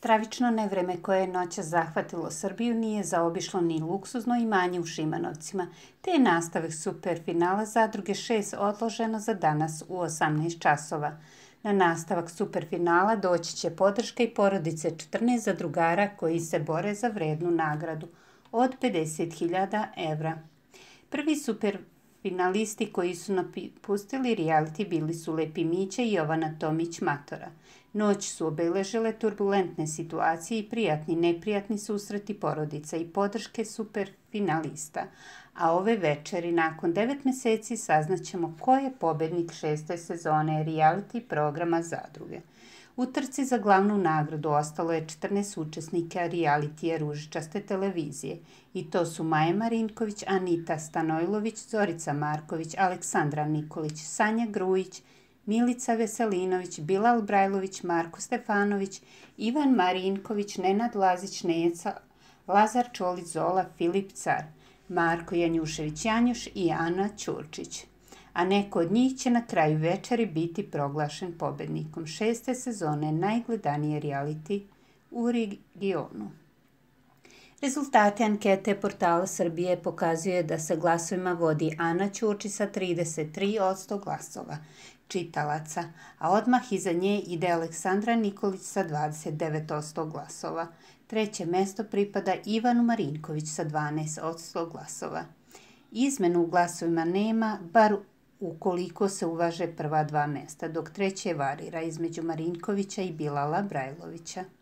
Stravično nevreme koje je noćas zahvatilo Srbiju nije zaobišlo ni luksuzno imanje u Šimanovcima, te je nastavak superfinala Zadruge 6 odloženo za danas u 18 časova. Na nastavak superfinala doći će podrška i porodice 14 zadrugara koji se bore za vrednu nagradu od 50.000 evra. Prvi superfinalisti koji su napustili reality bili su Lepi Mića i Jovana Tomić-Matora. Noć su obeležile turbulentne situacije i prijatni neprijatni susreti porodica i podrške superfinalista. A ove večeri, nakon 9 meseci, saznaćemo ko je pobednik 6. sezone reality programa Zadruge. U trci za glavnu nagradu ostalo je 14 učesnika realitija Ružičaste televizije. I to su Maja Marinković, Anita Stanojlović, Zorica Marković, Aleksandra Nikolić, Sanja Grujić, Milica Veselinović, Bilal Brajlović, Marko Stefanović, Ivan Marinković, Nenad Lazić, Neca, Lazar Čolić, Zola, Filip Car, Marko Janjušević-Janjuš i Ana Ćurčić. A neko od njih će na kraju večeri biti proglašen pobednikom 6. sezone najgledanije reality u regionu. Rezultate ankete portala Srbije pokazuje da se glasovima vodi Ana Ćurčić sa 33% glasova čitalaca, a odmah iza nje ide Aleksandra Nikolić sa 29% glasova. Treće mesto pripada Ivanu Marinković sa 12% glasova. Izmenu u glasovima nema, bar ukoliko se uvaže prva dva mesta, dok treće varira između Marinkovića i Bilala Brajlovića.